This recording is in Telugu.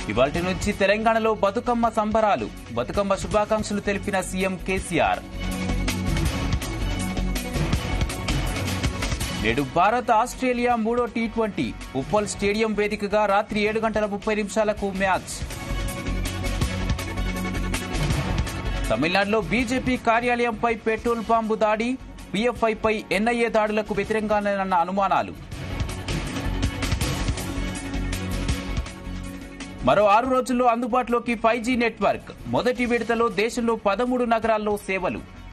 ఇవాల్టి నుంచి తెలంగాణలో బతుకమ్మ సంబరాలు. బతుకమ్మ శుభాకాంక్షలు తెలిపిన సీఎం కేసీఆర్. నేడు భారత్ ఆస్ట్రేలియా 3వ టీ20 ఉప్పల్ స్టేడియం వేదికగా రాత్రి 7:30 మ్యాచ్. తమిళనాడులో బీజేపీ కార్యాలయంపై పెట్రోల్ బాంబు దాడి. పీఎఫ్ఐపై ఎన్ఐఏ దాడులకు వ్యతిరేకంగానన్న అనుమానాలు. మరో 6 రోజుల్లో అందుబాటులోకి 5G నెట్వర్క్. మొదటి విడతలో దేశంలో 13 నగరాల్లో సేవలు.